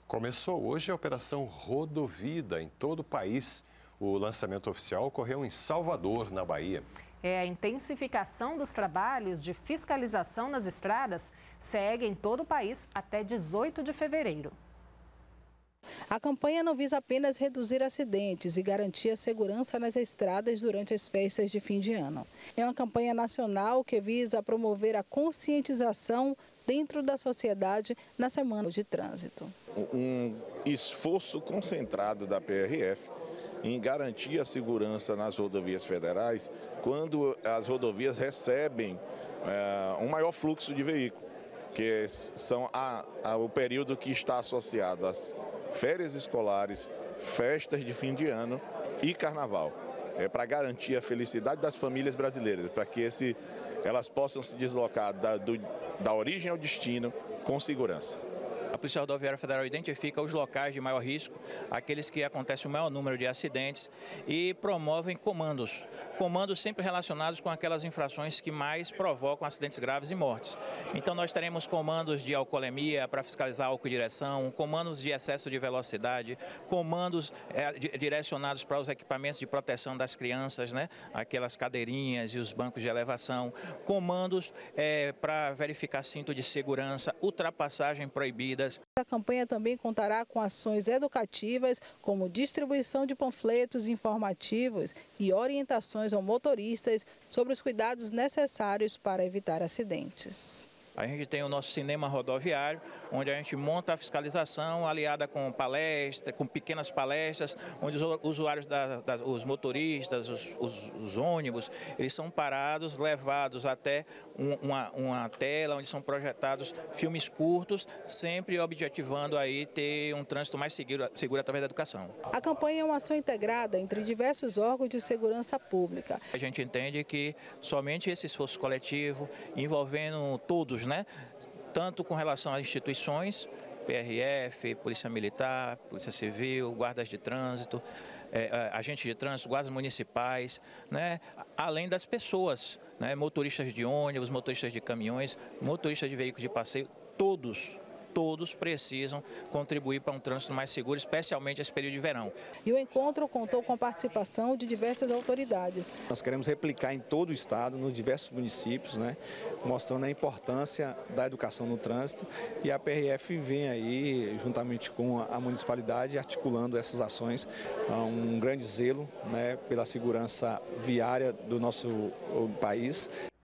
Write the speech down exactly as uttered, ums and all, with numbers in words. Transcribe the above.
Começou hoje a Operação Rodovida em todo o país. O lançamento oficial ocorreu em Salvador, na Bahia. É, a intensificação dos trabalhos de fiscalização nas estradas segue em todo o país até dezoito de fevereiro. A campanha não visa apenas reduzir acidentes e garantir a segurança nas estradas durante as festas de fim de ano. É uma campanha nacional que visa promover a conscientização dentro da sociedade na Semana de Trânsito. Um esforço concentrado da P R F em garantir a segurança nas rodovias federais quando as rodovias recebem é, um maior fluxo de veículos, que são a, a, o período que está associado às férias escolares, festas de fim de ano e carnaval. É para garantir a felicidade das famílias brasileiras, para que esse, elas possam se deslocar da, do, da origem ao destino com segurança. A Polícia Rodoviária Federal identifica os locais de maior risco, aqueles que acontecem o maior número de acidentes e promovem comandos. Comandos sempre relacionados com aquelas infrações que mais provocam acidentes graves e mortes. Então nós teremos comandos de alcoolemia para fiscalizar álcool e direção, comandos de excesso de velocidade, comandos é, direcionados para os equipamentos de proteção das crianças, né? Aquelas cadeirinhas e os bancos de elevação, comandos é, para verificar cinto de segurança, ultrapassagem proibida. A campanha também contará com ações educativas, como distribuição de panfletos informativos e orientações aos motoristas sobre os cuidados necessários para evitar acidentes. A gente tem o nosso cinema rodoviário, onde a gente monta a fiscalização aliada com palestras, com pequenas palestras, onde os usuários, da, da, os motoristas, os, os, os ônibus, eles são parados, levados até um, uma, uma tela onde são projetados filmes curtos, sempre objetivando aí ter um trânsito mais seguro, seguro através da educação. A campanha é uma ação integrada entre diversos órgãos de segurança pública. A gente entende que somente esse esforço coletivo, envolvendo todos, né? Tanto com relação às instituições, P R F, Polícia Militar, Polícia Civil, guardas de trânsito, é, agentes de trânsito, guardas municipais, né? Além das pessoas, né? Motoristas de ônibus, motoristas de caminhões, motoristas de veículos de passeio, todos. Todos precisam contribuir para um trânsito mais seguro, especialmente esse período de verão. E o encontro contou com a participação de diversas autoridades. Nós queremos replicar em todo o estado, nos diversos municípios, né, mostrando a importância da educação no trânsito. E a P R F vem aí, juntamente com a municipalidade, articulando essas ações, um grande zelo, né, pela segurança viária do nosso país.